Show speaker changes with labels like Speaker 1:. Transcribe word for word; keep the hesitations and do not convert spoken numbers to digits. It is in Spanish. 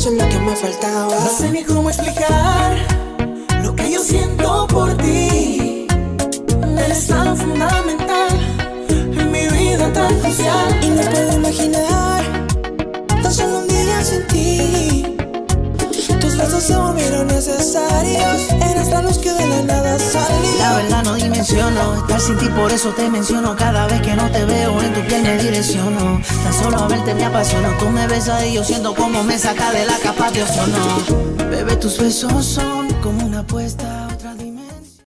Speaker 1: son lo que me faltaba.
Speaker 2: No sé ni cómo explicar lo que yo siento por ti. Eres tan fundamental en mi vida, tan crucial.
Speaker 1: Y no puedo imaginar tan solo un día sin ti. Tus besos se volvieron necesarios. Eres la luz que de la nada salió.
Speaker 2: La verdad no dimensiono estar sin ti, por eso te menciono. Cada vez que no te veo en tu piel me direcciono. Tan solo a verte me apasiona. Tú me besas y yo siento como me saca de la capa de ozono. Bebé, tus besos son como una apuesta.